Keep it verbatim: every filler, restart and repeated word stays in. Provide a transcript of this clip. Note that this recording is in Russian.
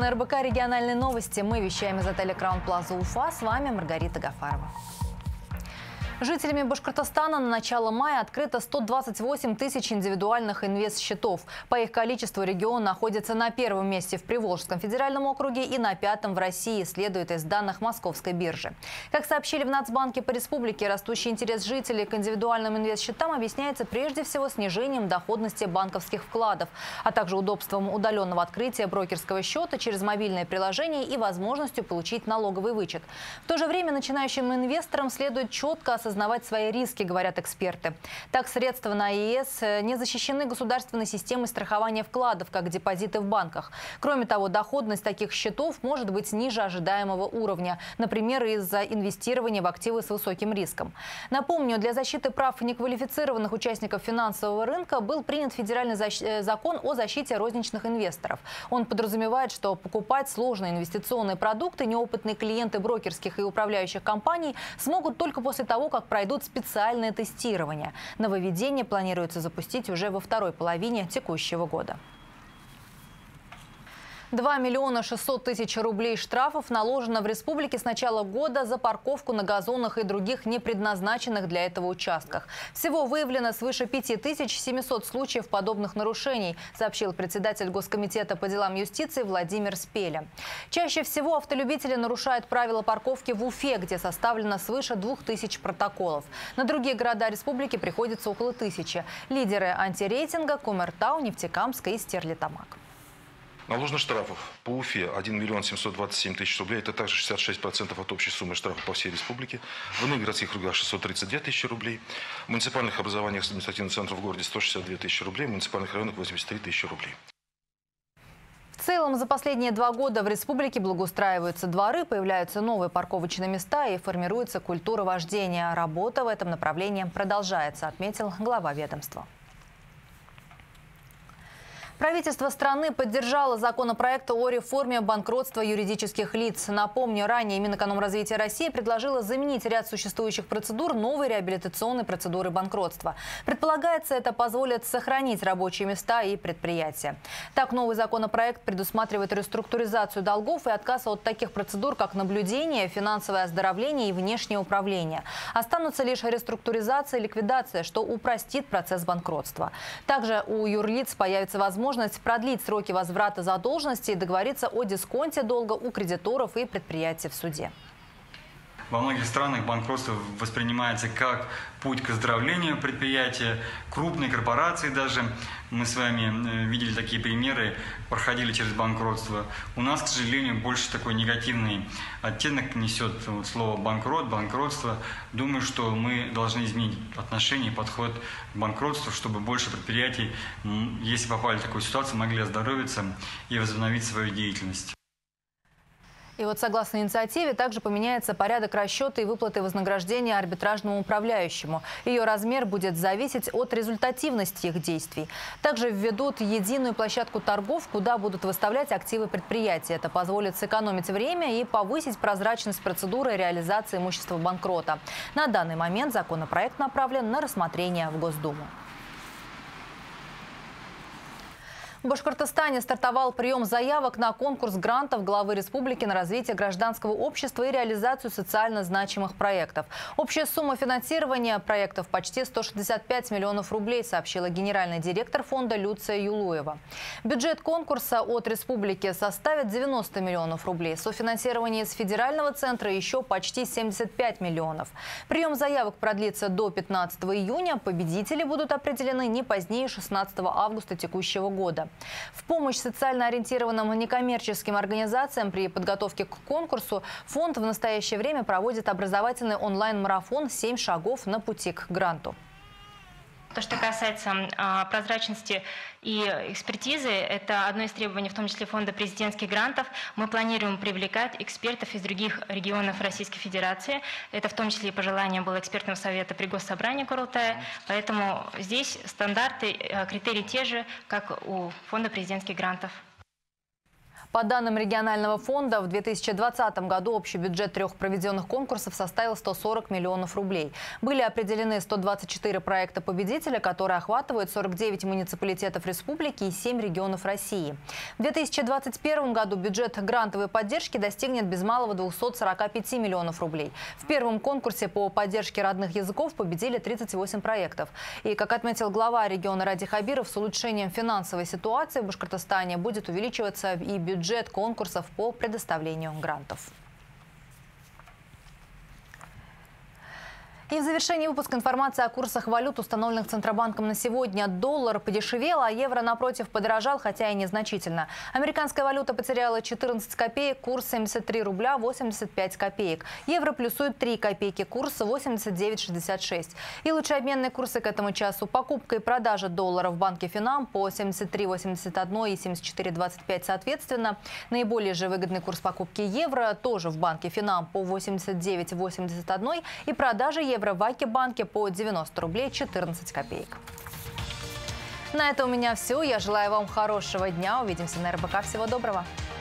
на эр бэ ка «Региональные новости». Мы вещаем из отеля «Краун Плаза» Уфа. С вами Маргарита Гафарова. Жителями Башкортостана на начало мая открыто сто двадцать восемь тысяч индивидуальных инвестсчетов. По их количеству регион находится на первом месте в Приволжском федеральном округе и на пятом в России, следует из данных Московской биржи. Как сообщили в Нацбанке по республике, растущий интерес жителей к индивидуальным инвестсчетам объясняется прежде всего снижением доходности банковских вкладов, а также удобством удаленного открытия брокерского счета через мобильное приложение и возможностью получить налоговый вычет. В то же время начинающим инвесторам следует четко осознавать осознавать свои риски, говорят эксперты. Так, средства на е эс не защищены государственной системой страхования вкладов, как депозиты в банках. Кроме того, доходность таких счетов может быть ниже ожидаемого уровня, например, из-за инвестирования в активы с высоким риском. Напомню, для защиты прав неквалифицированных участников финансового рынка был принят федеральный закон о защите розничных инвесторов. Он подразумевает, что покупать сложные инвестиционные продукты неопытные клиенты брокерских и управляющих компаний смогут только после того, как пройдут специальное тестирование. Нововведение планируется запустить уже во второй половине текущего года. два миллиона шестьсот тысяч рублей штрафов наложено в республике с начала года за парковку на газонах и других непредназначенных для этого участках. Всего выявлено свыше пяти тысяч семисот случаев подобных нарушений, сообщил председатель Госкомитета по делам юстиции Владимир Спеля. Чаще всего автолюбители нарушают правила парковки в Уфе, где составлено свыше двух тысяч протоколов. На другие города республики приходится около тысячи. Лидеры антирейтинга – Кумертау, Нефтекамск и Стерлитамак. Наложено штрафов по Уфе один миллион семьсот двадцать семь тысяч рублей. Это также шестьдесят шесть процентов от общей суммы штрафов по всей республике. В иных городских округах шестьсот тридцать две тысячи рублей. В муниципальных образованиях административных центров в городе сто шестьдесят две тысячи рублей. В муниципальных районах восемьдесят три тысячи рублей. В целом, за последние два года в республике благоустраиваются дворы, появляются новые парковочные места и формируется культура вождения. Работа в этом направлении продолжается, отметил глава ведомства. Правительство страны поддержало законопроект о реформе банкротства юридических лиц. Напомню, ранее Минэкономразвития России предложило заменить ряд существующих процедур новой реабилитационной процедурой банкротства. Предполагается, это позволит сохранить рабочие места и предприятия. Так, новый законопроект предусматривает реструктуризацию долгов и отказ от таких процедур, как наблюдение, финансовое оздоровление и внешнее управление. Останутся лишь реструктуризация и ликвидация, что упростит процесс банкротства. Также у юрлиц появится возможность продлить сроки возврата задолженности и договориться о дисконте долга у кредиторов и предприятий в суде. Во многих странах банкротство воспринимается как путь к оздоровлению предприятия, крупные корпорации даже. Мы с вами видели такие примеры, проходили через банкротство. У нас, к сожалению, больше такой негативный оттенок несет слово «банкрот», «банкротство». Думаю, что мы должны изменить отношение и подход к банкротству, чтобы больше предприятий, если попали в такую ситуацию, могли оздоровиться и возобновить свою деятельность. И вот согласно инициативе также поменяется порядок расчета и выплаты вознаграждения арбитражному управляющему. Ее размер будет зависеть от результативности их действий. Также введут единую площадку торгов, куда будут выставлять активы предприятия. Это позволит сэкономить время и повысить прозрачность процедуры реализации имущества банкрота. На данный момент законопроект направлен на рассмотрение в Госдуму. В Башкортостане стартовал прием заявок на конкурс грантов главы республики на развитие гражданского общества и реализацию социально значимых проектов. Общая сумма финансирования проектов почти сто шестьдесят пять миллионов рублей, сообщила генеральный директор фонда Люция Юлуева. Бюджет конкурса от республики составит девяносто миллионов рублей. Софинансирование из федерального центра еще почти семьдесят пять миллионов. Прием заявок продлится до пятнадцатого июня. Победители будут определены не позднее шестнадцатого августа текущего года. В помощь социально ориентированным некоммерческим организациям при подготовке к конкурсу фонд в настоящее время проводит образовательный онлайн-марафон «семь шагов на пути к гранту». То, что касается э, прозрачности и экспертизы, это одно из требований, в том числе фонда президентских грантов. Мы планируем привлекать экспертов из других регионов Российской Федерации. Это в том числе и пожелание было экспертного совета при Госсобрании Курултая. Поэтому здесь стандарты, э, критерии те же, как у фонда президентских грантов. По данным регионального фонда, в две тысячи двадцатом году общий бюджет трех проведенных конкурсов составил сто сорок миллионов рублей. Были определены сто двадцать четыре проекта победителя, которые охватывают сорок девять муниципалитетов республики и семь регионов России. В две тысячи двадцать первом году бюджет грантовой поддержки достигнет без малого двухсот сорока пяти миллионов рублей. В первом конкурсе по поддержке родных языков победили тридцать восемь проектов. И, как отметил глава региона Ради Хабиров, с улучшением финансовой ситуации в Башкортостане будет увеличиваться и бюджет конкурсов по предоставлению грантов. И в завершении выпуска информация о курсах валют, установленных Центробанком на сегодня. Доллар подешевел, а евро, напротив, подорожал, хотя и незначительно. Американская валюта потеряла четырнадцать копеек, курс семьдесят три рубля восемьдесят пять копеек. Евро плюсует три копейки, курс восемьдесят девять шестьдесят шесть. И лучшие обменные курсы к этому часу. Покупка и продажа доллара в банке Финам по семьдесят три восемьдесят один и семьдесят четыре двадцать пять соответственно. Наиболее же выгодный курс покупки евро тоже в банке Финам по восемьдесят девять восемьдесят один и продажа евро в Аки-банке по девяносто рублей четырнадцать копеек. На это у меня все. Я желаю вам хорошего дня. Увидимся на эр бэ ка. Всего доброго.